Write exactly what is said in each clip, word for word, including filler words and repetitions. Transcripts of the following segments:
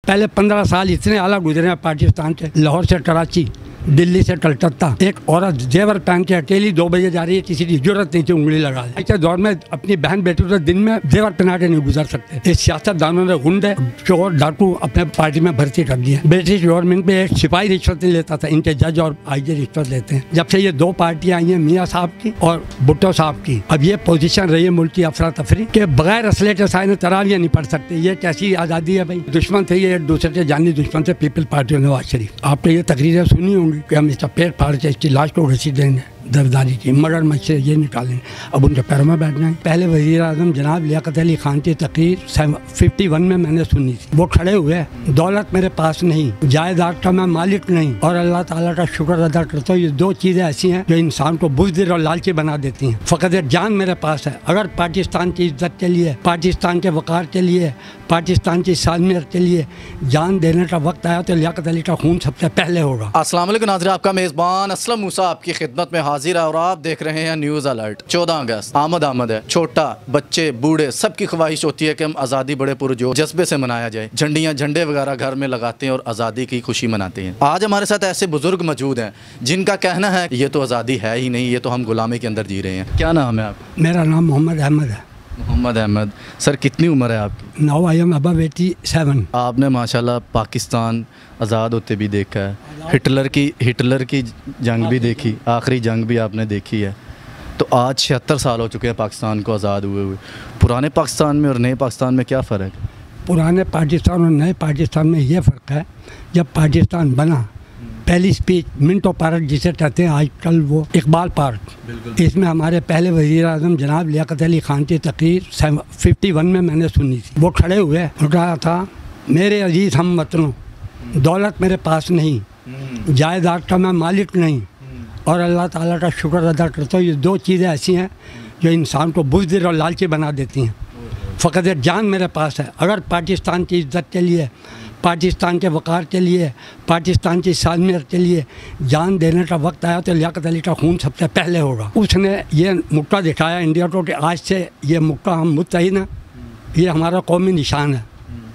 पहले पंद्रह साल इतने अलग गुजरे हैं पाकिस्तान से, लाहौर से कराची, दिल्ली से कलकत्ता। एक औरत जेवर पहन के अकेली दो बजे जा रही है, किसी की जरूरत नहीं थी उंगली लगा ले। ऐसे दौर में अपनी बहन बेटों से दिन में जेवर पहना के नहीं गुजर सकते। इस सियासतदानों ने गुंडे, चोर, डाकू अपने पार्टी में भर्ती कर दिए। ब्रिटिश गवर्नमेंट में एक सिपाही रिश्वत नहीं लेता था, इनके जज और आई जी रिश्वत लेते हैं। जब से ये दो पार्टियां आई हैं, मियाँ साहब की और भुट्टो साहब की, अब ये पोजीशन रही है मुल्क की अफरा तफरी के बगैर असले के साय तरावियाँ नहीं पढ़ सकते। ये कैसी आज़ादी है भाई? दुश्मन थे ये एक दूसरे के जानी दुश्मन से पीपल पार्टी नवाज शरीफ। आपने ये तकरीरें सुनी होंगी कि हम इसका पेट फाड़ के इसकी लाश को घसीट देंगे, दरदारी की मगर मच से ये निकालेंगे। अब उनके पैरों में बैठ जाएंगे। पहले वज़ीर आज़म जनाब लियाकत अली खान की तकरीर फिफ्टी वन में मैंने सुनी थी। वो खड़े हुए, दौलत मेरे पास नहीं, जायदाद का मैं मालिक नहीं और अल्लाह ताला का शुक्र अदा करता हूँ। ये दो चीज़ें ऐसी हैं जो इंसान को बुज़दिल और लालची बना देती हैं। फ़कत एक जान मेरे पास है, अगर पाकिस्तान की इज्जत के लिए, पाकिस्तान के वक़ार के लिए, पाकिस्तान की सालमियत के लिए जान देने का वक्त आया तो लियाकत अली का खून सबसे पहले होगा। अस्सलाम वालेकुम नाज़रीन, आपका मेज़बान असलम मूसा आपकी खिदमत में हाजिर है और आप देख रहे हैं न्यूज़ अलर्ट। चौदह अगस्त आमद आमद है। छोटा, बच्चे, बूढ़े, सबकी ख्वाहिश होती है कि हम आज़ादी बड़े पुरजोर जज्बे से मनाया जाए। झंडियाँ झंडे वगैरह घर में लगाते हैं और आज़ादी की खुशी मनाते हैं। आज हमारे साथ ऐसे बुजुर्ग मौजूद हैं जिनका कहना है ये तो आज़ादी है ही नहीं, ये तो हम गुलामी के अंदर जी रहे हैं। क्या नाम है आपका? मेरा नाम मोहम्मद अहमद है। मोहम्मद अहमद सर, कितनी उम्र है आपकी? Now I am above eighty seven. आपने माशाल्लाह पाकिस्तान आज़ाद होते भी देखा है, हिटलर की हिटलर की जंग भी देखी, आखिरी जंग भी आपने देखी है। तो आज छिहत्तर साल हो चुके हैं पाकिस्तान को आज़ाद हुए हुए। पुराने पाकिस्तान में और नए पाकिस्तान में क्या फ़र्क है? पुराने पाकिस्तान और नए पाकिस्तान में ये फ़र्क है, जब पाकिस्तान बना पहली स्पीच मिंटो पार्क जिसे कहते हैं आजकल वो इकबाल पार्क, इसमें हमारे पहले वज़ीर आज़म जनाब लियाकत अली खान की तकरीर फिफ्टी वन में मैंने सुनी थी। वो खड़े हुए और कहा था, मेरे अजीज़ हम वतनों, दौलत मेरे पास नहीं, जायदाद का मैं मालिक नहीं और अल्लाह ताला का शुक्र अदा करता हूँ। ये दो चीज़ें ऐसी हैं जो इंसान को बुज़दिल और लालची बना देती हैं। फ़कत एक जान मेरे पास है, अगर पाकिस्तान की इज्जत के लिए, पाकिस्तान के वक़ार के लिए, पाकिस्तान की सालमियत के लिए जान देने का वक्त आया तो लियाकत अली का खून सबसे पहले होगा। उसने ये मुक्का दिखाया इंडिया को कि आज से ये मुक्का हम मुत्तहिद हैं, ये हमारा कौमी निशान है,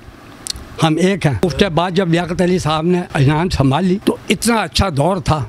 हम एक हैं। उसके बाद जब लियाकत अली साहब ने अजनान संभाली तो इतना अच्छा दौर था,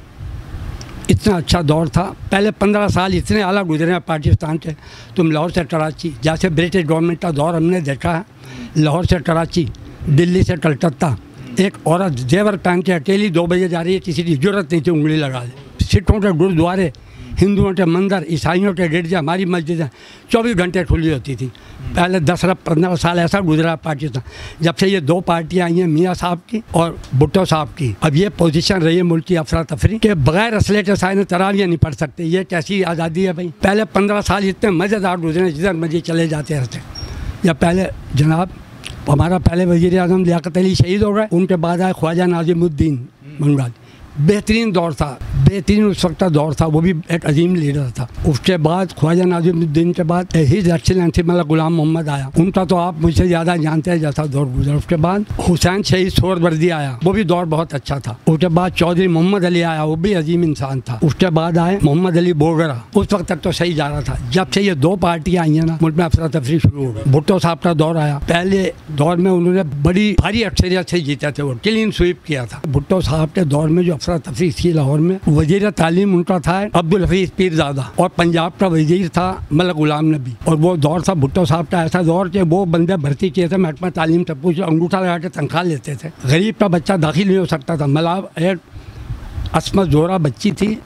इतना अच्छा दौर था। पहले पंद्रह साल इतने अलग गुजरे हैं पाकिस्तान से। तुम लाहौर से कराची, जैसे ब्रिटिश गवर्नमेंट का दौर हमने देखा है, लाहौर से कराची, दिल्ली से कलकत्ता। एक औरत जेवर पहन के अकेली दो बजे जा रही है, किसी की जरूरत नहीं थी उंगली लगा ले। सिखों के गुरुद्वारे, हिंदुओं के मंदिर, ईसाइयों के गिरजा, हमारी मस्जिदें चौबीस घंटे खुली होती थी। पहले दस पंद्रह साल ऐसा गुजरा पाकिस्तान। जब से ये दो पार्टियां आई हैं, मियाँ साहब की और भुट्टो साहब की, अब ये पोजीशन रही है मुल्क की अफरा तफरी के बगैर असले के साय तरावियाँ नहीं पढ़ सकते। ये कैसी आज़ादी है भाई? पहले पंद्रह साल इतने मज़ेदार गुजरे, जिधर मर्जी चले जाते रहते। या पहले जनाब हमारा पहले वज़ीर आज़म लियाकत अली शहीद हो गए, उनके बाद आए ख्वाजा नाज़िमुद्दीन बंगाली। बेहतरीन दौर था, बेहतरीन उस वक्त का दौर था, वो भी एक अजीम लीडर था। उसके बाद ख्वाजा नाज़िमुद्दीन के बाद हिज एक्सीलेंसी मतलब गुलाम मोहम्मद आया, उनका तो आप मुझसे ज़्यादा जानते हैं जैसा दौर गुजरा। उसके बाद हुसैन शहीद सोहरावर्दी आया, वो भी दौर बहुत अच्छा था। उसके बाद चौधरी मोहम्मद अली आया, वो भी अजीम इंसान था। उसके बाद आए मोहम्मद अली बोगरा, उस वक्त तक तो सही जा रहा था। जब से ये दो पार्टियाँ आई हैं ना, मुल्क में अफरा तफरी शुरू हो गई। भुट्टो साहब का दौर आया, पहले दौर में उन्होंने बड़ी भारी अक्सरियत से जीते थे, वो क्लीन स्वीप किया था। भुट्टो साहब के दौर में जो अफरा तफरी थी लाहौर में, वजीर तालीम उनका था अब्दुल हफीज पीरज़ादा और पंजाब का वजीर था मलक गुलाम नबी। और वो दौर था भुट्टो साहब का ऐसा दौर कि वो बंदे भर्ती किए थे महकमा तालीम से, पूछ अंगूठा लगा के तनख्वाह लेते थे। गरीब का बच्चा दाखिल नहीं हो सकता था। मतलब एक असमत जोरा बच्ची थी,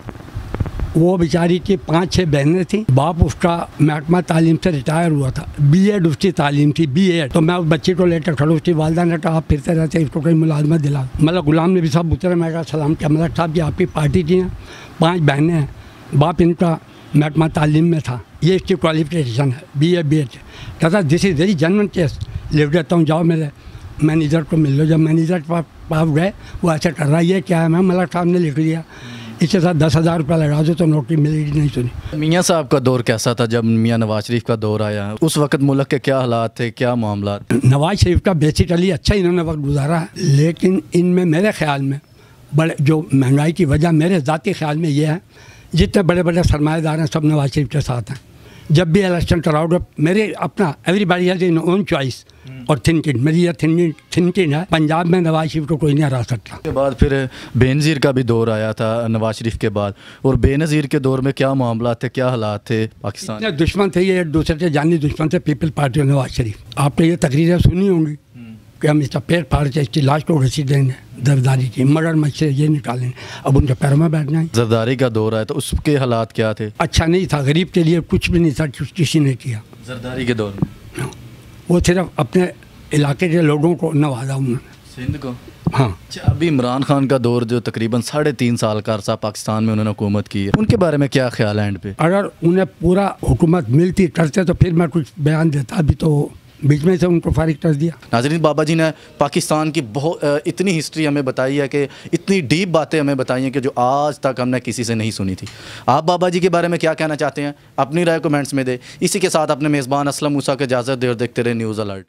वो बेचारी की पाँच छः बहनें थी, बाप उसका महकमा तालीम से रिटायर हुआ था, बी एड उसकी तालीम थी, बी एड। तो मैं उस बच्ची को लेकर खड़ा, उसकी वालदा ने कहा आप फिरते रहते इसको कोई मुलाजमत दिला। मतलब गुलाम नबी साहब उतरे, मैं कहा सलाम क्या मलक साहब जी आपकी पार्टी की हैं, पाँच बहनें हैं, बाप इनका महकमा तालीम में था, ये इसकी क्वालिफिकेशन है बी ए बी एड। कहता this is very genuine case, लिख देता हूँ, जाओ मेरे मैनेजर को मिल लो। जब मैनेजर के पास गए, वो ऐसे कर रहा है, ये क्या है? मैं मलक साहब ने लिख दिया, इसके साथ दस हज़ार रुपया लगा दो तो नौकरी मिलेगी। नहीं सुनी। मियाँ साहब का दौर कैसा था जब मियाँ नवाज शरीफ का दौर आया? उस वक्त मुल्क के क्या हालात थे, क्या मामला? नवाज शरीफ का बेसिकली अच्छा इन्होंने वक्त गुजारा है, लेकिन इनमें मेरे ख्याल में बड़े जो महंगाई की वजह मेरे ज़ाती ख्याल में ये है, जितने बड़े बड़े सरमाएदार हैं सब नवाज शरीफ के साथ हैं। जब भी इलेक्शन कराओगे, मेरे अपना everybody has in own choice और थिंकिंग, मेरी ये थिंकिंग थिंकिंग है। पंजाब में नवाज शरीफ को कोई नहीं हरा सकता। के बाद फिर बेनज़ीर का भी दौर आया था नवाज शरीफ के बाद, और बेनज़ीर के दौर में क्या मामला थे, क्या हालात थे पाकिस्तान? इतने दुश्मन थे ये, एक दूसरे के जानी दुश्मन थे पीपल पार्टी और नवाज शरीफ। आपने ये तकरीरें सुनी होंगी कि हम इसका पेट फाड़ के इसकी लाश को घसी देंगे, जरदारी की मगर मच्छर ये निकालेंगे, अब उनके पैरों में बैठ जाएंगे। जरदारी का दौर आया तो उसके हालात क्या थे? अच्छा नहीं था, गरीब के लिए कुछ भी नहीं था, कुछ किसी ने किया जरदारी के दौर में। वो सिर्फ अपने इलाके के लोगों को नवाजा उन्होंने, सिंध को। हाँ। अच्छा, अभी इमरान खान का दौर जो तकरीबन साढ़े तीन साल का अरसा पाकिस्तान में उन्होंने हुकूमत की है, उनके बारे में क्या ख्याल है एंड पे? अगर उन्हें पूरा हुकूमत मिलती करते तो फिर मैं कुछ बयान देता, अभी तो बीच में से उनको फारिग कर दिया। नाज़रीन, बाबा जी ने पाकिस्तान की बहुत इतनी हिस्ट्री हमें बताई है कि इतनी डीप बातें हमें बताई हैं कि जो आज तक हमने किसी से नहीं सुनी थी। आप बाबा जी के बारे में क्या कहना चाहते हैं? अपनी राय कमेंट्स में दें। इसी के साथ अपने मेज़बान असलम मूसा के इजाज़त दे और देखते रहे न्यूज़ अलर्ट।